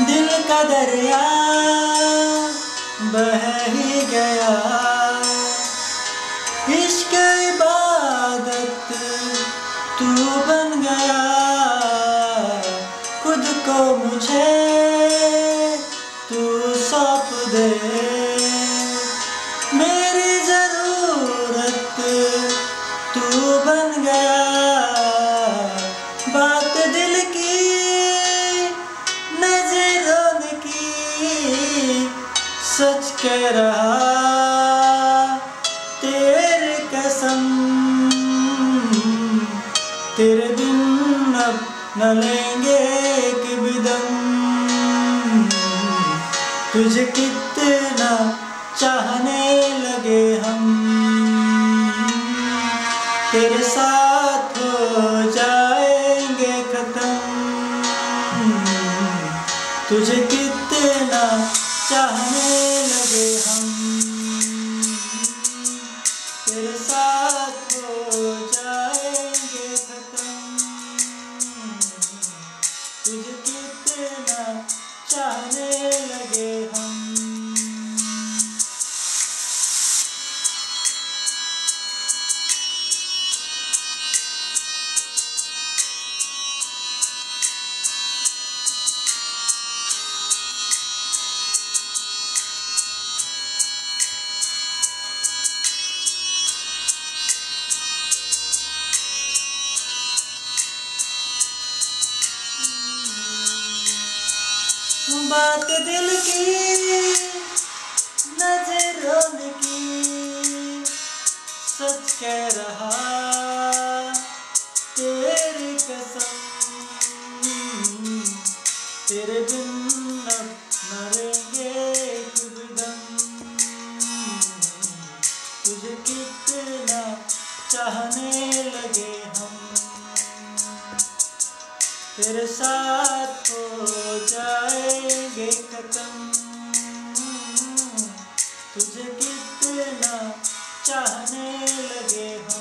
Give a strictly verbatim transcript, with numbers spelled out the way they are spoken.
दिल का दरिया बह ही गया, इश्क इबादत तू बन गया। खुद को मुझे तू सौंप दे, मेरी जरूरत तू बन गया। बात दिल की नजरों की सच कह रहा, तेरी कसम तेरे बिन अब न लेंगे एक भी दम। तुझे कितना चाहने लगे हम, तेरे साथ हो जाएंगे खत्म। तुझे कितना चाहने लगे हम, तेरे साथ हो जाएंगे खत्म। तुझे कितना चाहने लगे हम। बात दिल की नजरों की सच कह रहा, तेरी कसम तेरे बिन अब न रहेंगे एक भी दम। तुझे कितना चाहने लगे हम, तेरे साथ हो जाएंगे खत्म। तुझे कितना चाहने लगे हम।